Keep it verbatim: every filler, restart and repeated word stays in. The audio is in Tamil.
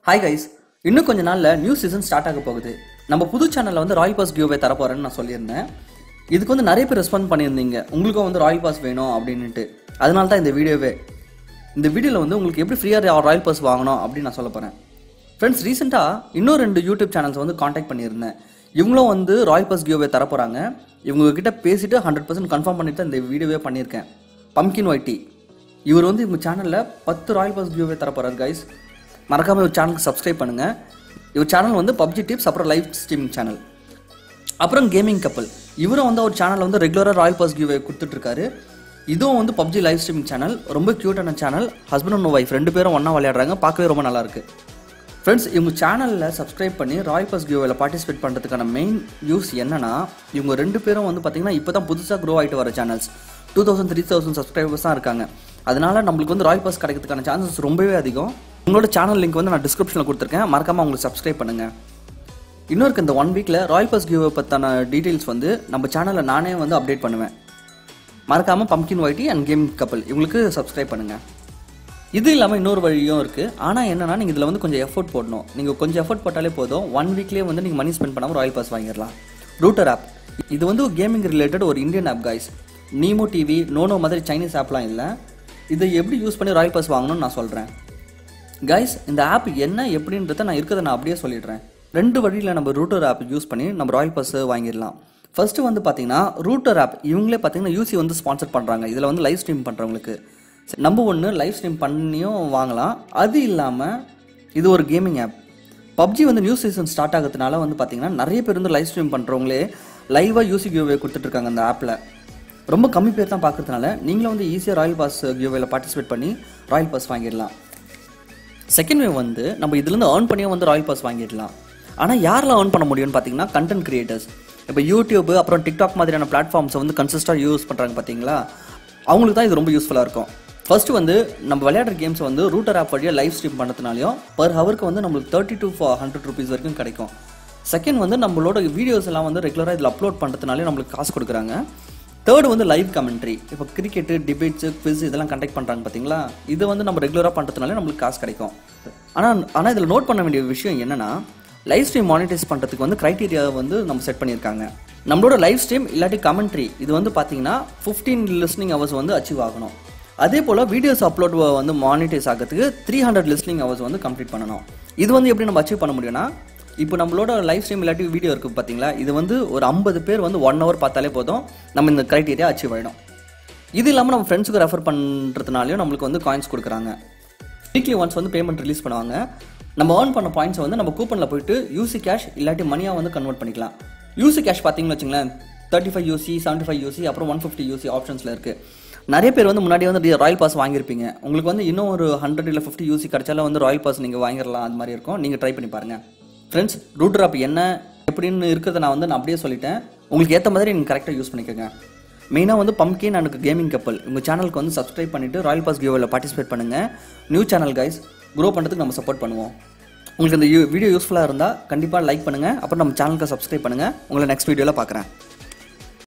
ஹாய் கைஸ், இன்னும் கொஞ்ச நாள்ல நியூ சீசன் ஸ்டார்ட் ஆக போகுது. நம்ம புது சேனல்ல வந்து ராயல் பாஸ் கிவ்அவே தர போறேன்னு நான் சொல்லியிருந்தேன். இதுக்கு வந்து நிறைய பேர் ரெஸ்பாண்ட் பண்ணியிருந்தீங்க, உங்களுக்கும் வந்து ராயல் பாஸ் வேணும் அப்படின்ட்டு. அதனால தான் இந்த வீடியோவே. இந்த வீடியோவில் வந்து உங்களுக்கு எப்படி ஃப்ரீயாக ராயல் பாஸ் வாங்கணும் அப்படின்னு நான் சொல்ல போகிறேன். ஃப்ரெண்ட்ஸ், ரீசெண்டாக இன்னும் ரெண்டு யூடியூப் சேனல்ஸ் வந்து காண்டாக்ட் பண்ணியிருந்தேன். இவங்களும் வந்து ராயல் பாஸ் கிவ்அவே தர போகிறாங்க. இவங்க கிட்ட பேசிட்டு ஹண்ட்ரட் பர்சன்ட் கன்ஃபார்ம் பண்ணிட்டு தான் இந்த வீடியோவே பண்ணியிருக்கேன். பம்கின் ஒயிட்டி இவர் வந்து இவங்க சேனலில் பத்து ராயல் பாஸ் கிவ்அவே தர போகிறார் கைஸ். மறக்காமல் இவர் சேனலுக்கு சப்ஸ்கிரைப் பண்ணுங்கள். இவர் சேனல் வந்து பப்ஜி டிப்ஸ், அப்புறம் லைவ் ஸ்ட்ரீமிங் சேனல், அப்புறம் கேமிங் கப்பல். இவரும் வந்து அவர் சேனல் வந்து ரெகுலராக ராயல் பாஸ் கிவ்அவே கொடுத்துட்ருக்காரு. இதுவும் வந்து பப்ஜி லைவ் ஸ்ட்ரீமிங் சேனல், ரொம்ப க்யூட்டான சேனல். ஹஸ்பண்ட் அண்ட் ஒய்ஃப் ரெண்டு பேரும் ஒன்றா விளையாடுறாங்க, பார்க்கவே ரொம்ப நல்லாயிருக்கு. ஃப்ரெண்ட்ஸ், இவங்க சேனலில் சப்ஸ்கிரைப் பண்ணி ராயல் பாஸ் கிவ்அவேல பார்ட்டிசிபேட் பண்ணுறதுக்கான மெயின் யூஸ் என்னன்னா, இவங்க ரெண்டு பேரும் வந்து பார்த்திங்கன்னா இப்போ தான் புதுசாக க்ரோ ஆகிட்டு வர channels. Two thousand three thousand subscribers தான் இருக்காங்க. அதனால நம்மளுக்கு வந்து ராயல் பாஸ் கிடைக்கிறதுக்கான சான்சஸ் ரொம்பவே அதிகம். உங்களோட சேனல் லிங்க் வந்து நான் டிஸ்கிரிப்ஷனில் கொடுத்துருக்கேன், மறக்காமல் உங்களுக்கு சப்ஸ்கிரைப் பண்ணுங்கள். இன்னொருக்கு இந்த ஒன் வீக்கில் ராயல் பாஸ் கிவ்அவே பற்றின டீட்டெயில்ஸ் வந்து நம்ம சேனலில் நானே வந்து அப்டேட் பண்ணுவேன். மறக்காமல் பம்கின் ஒயிட்டி அண்ட் கேமிங் கப்பல் இவங்களுக்கு சப்ஸ்கிரைப் பண்ணுங்கள். இது இல்லாமல் இன்னொரு வழியும் இருக்குது. ஆனால் என்னன்னா, நீங்கள் இதில் வந்து கொஞ்சம் எஃபோர்ட் போடணும். நீங்கள் கொஞ்சம் எஃபோர்ட் போட்டாலே போதும், ஒன் வீக்லேயே வந்து நீங்கள் மணி ஸ்பெண்ட் பண்ணாமல் ராயல் பாஸ் வாங்கிடலாம். ரூட்டர் ஆப் இது வந்து கேமிங் ரிலேட்டட் ஒரு Indian app guys. Nimo TV, Nono மாதிரி சைனீஸ் ஆப்லாம் இல்லை. இதை எப்படி யூஸ் பண்ணி ராயல் பாஸ் வாங்கணும்னு நான் சொல்கிறேன் கைஸ். இந்த ஆப் என்ன எப்படின்றத நான் இருக்கிறத நான் அப்படியே சொல்லிடுறேன். ரெண்டு வழியில் நம்ம ரூட்டர் ஆப் யூஸ் பண்ணி நம்ம ராயல் பாஸ் வாங்கிடலாம். ஃபர்ஸ்ட் வந்து பார்த்தீங்கன்னா, ரூட்டர் ஆப் இவங்களே பார்த்தீங்கன்னா யூசி வந்து ஸ்பான்சர் பண்ணுறாங்க. இதில் வந்து லைவ் ஸ்ட்ரீம் பண்ணுறவங்களுக்கு நம்ம ஒன்று லைவ் ஸ்ட்ரீம் பண்ணியும் வாங்கலாம். அது இல்லாமல் இது ஒரு கேமிங் ஆப். பப்ஜி வந்து நியூ சீசன் ஸ்டார்ட் ஆகிறதுனால வந்து பார்த்தீங்கன்னா நிறைய பேர் வந்து லைவ் ஸ்ட்ரீம் பண்ணுறவங்களே லைவாக யூசி கிவ்அவே கொடுத்துட்ருக்காங்க அந்த ஆப்பில். ரொம்ப கம்மி பேர் தான் பார்க்கறதுனால நீங்களும் வந்து ஈஸியாக ராயல் பாஸ் கிவ்அவேல பார்ட்டிசிபேட் பண்ணி ராயல் பாஸ் வாங்கிடலாம். செகண்ட் வே வந்து நம்ம இதுலேருந்து ஏர்ன் பண்ணியும் வந்து ராயல் பாஸ் வாங்கிடலாம். ஆனால் யாரெல்லாம் ஏர்ன் பண்ண முடியும்னு பார்த்தீங்கன்னா, கண்டென்ட் கிரியேட்டர்ஸ். இப்போ யூடியூப் அப்புறம் டிக்டாக் மாதிரியான பிளாட்ஃபார்ம்ஸை வந்து கன்சிஸ்டாக யூஸ் பண்ணுறாங்க பார்த்தீங்களா, அவங்களுக்கு தான் இது ரொம்ப யூஸ்ஃபுல்லாக இருக்கும். ஃபர்ஸ்ட் வந்து நம்ம விளையாடுற கேம்ஸ் வந்து ரூட்டர் ஆப் வழியாக லைவ் ஸ்ட்ரீம் பண்ணுறதுனாலையும் பர் ஹவருக்கு வந்து நம்மளுக்கு தேர்ட்டி டு ஹண்ட்ரட் ருபீஸ் வரைக்கும் கிடைக்கும். செகண்ட் வந்து நம்மளோட வீடியோஸ் எல்லாம் வந்து ரெகுலராக இதில் அப்லோட் பண்ணுறதுனாலே நம்மளுக்கு காசு கொடுக்குறாங்க. தேர்டு வந்து லைவ் கமெண்ட்ரி. இப்போ கிரிக்கெட்டு, டிபேட்ஸு, குவிஸ் இதெல்லாம் கண்டக்ட் பண்ணுறாங்க பார்த்தீங்களா, இது வந்து நம்ம ரெகுலராக பண்ணுறதுனால நம்மளுக்கு காசு கிடைக்கும். ஆனால் ஆனால் இதில் நோட் பண்ண வேண்டிய விஷயம் என்னென்னா, லைவ் ஸ்ட்ரீம் மானிட்டைஸ் பண்ணுறதுக்கு வந்து க்ரைட்டீரியா வந்து நம்ம செட் பண்ணியிருக்காங்க. நம்மளோட லைவ் ஸ்ட்ரீம் இல்லாட்டி கமெண்ட்ரி இது வந்து பார்த்தீங்கன்னா ஃபிஃப்டீன் லிஸ்னிங் ஹவர்ஸ் வந்து அச்சீவ் ஆகணும். அதே போல் வீடியோஸ் அப்லோட் வந்து மானிட்டைஸ் ஆகிறதுக்கு த்ரீ ஹண்ட்ரட் லிஸ்னிங் ஹவர்ஸ் வந்து கம்ப்ளீட் பண்ணணும். இது வந்து எப்படி நம்ம அச்சீவ் பண்ண முடியும்னா, இப்போ நம்மளோட லைவ் ஸ்ட்ரீம் இல்லாட்டி வீடியோ இருக்குது பார்த்தீங்களா, இது வந்து ஒரு ஐம்பது பேர் வந்து ஒன் ஹவர் பார்த்தாலே போதும், நம்ம இந்த க்ரைட்டீரியா அச்சீவ் ஆகிடும். இது இல்லாமல் நம்ம ஃப்ரெண்ட்ஸுக்கு ரெஃபர் பண்ணுறதுனாலையும் நம்மளுக்கு வந்து காயின்ஸ் கொடுக்குறாங்க. வீக்லி ஒன்ஸ் வந்து பேமெண்ட் ரிலீஸ் பண்ணுவாங்க. நம்ம ஏர்ன் பண்ண பாயிண்ட்ஸை வந்து நம்ம கூப்பனில் போயிட்டு யூசி கேஷ் இல்லாட்டி மணியாக வந்து கன்வெர்ட் பண்ணிக்கலாம். யூசி கேஷ் பார்த்தீங்கன்னு வச்சுங்களேன், thirty five UC, seventy five UC, அப்புறம் ஒன் ஃபிஃப்டி யூசி ஆப்ஷன்ஸில் இருக்குது. நிறைய பேர் வந்து முன்னாடி வந்து ராயல் பாஸ் வாங்கியிருப்பீங்க. உங்களுக்கு வந்து இன்னும் ஒரு ஹண்ட்ரட் இல்லை ஃபிஃப்டி யூசி கிடைச்சாலும் வந்து ராயல் பாஸ் நீங்கள் வாங்கிடலாம். அது மாதிரி இருக்கும். நீங்கள் ட்ரை பண்ணி பாருங்கள் ஃப்ரெண்ட்ஸ். ரூட்டர் ஆப் என்ன எப்படின்னு இருக்கிறத நான் வந்து நான் அப்படியே சொல்லிட்டேன். உங்களுக்கு ஏற்ற மாதிரி நீங்கள் கரெக்டாக யூஸ் பண்ணிக்கோங்க. மெயினாக வந்து பம்கின் அண்ட் கேமிங் கப்பல் உங்கள் சேனலுக்கு வந்து சப்ஸ்கிரைப் பண்ணிவிட்டு ராயல் பாஸ் கிவ்அவேல பார்ட்டிசிபேட் பண்ணுங்கள். நியூ சேனல் கைஸ், க்ரோ பண்ணுறதுக்கு நம்ம சப்போர்ட் பண்ணுவோம். உங்களுக்கு இந்த வீடியோ யூஸ்ஃபுல்லாக இருந்தால் கண்டிப்பாக லைக் பண்ணுங்கள், அப்புறம் நம்ம சேனலுக்கு சப்ஸ்கிரைப் பண்ணுங்கள். உங்களை நெக்ஸ்ட் வீடியோவில் பார்க்குறேன்.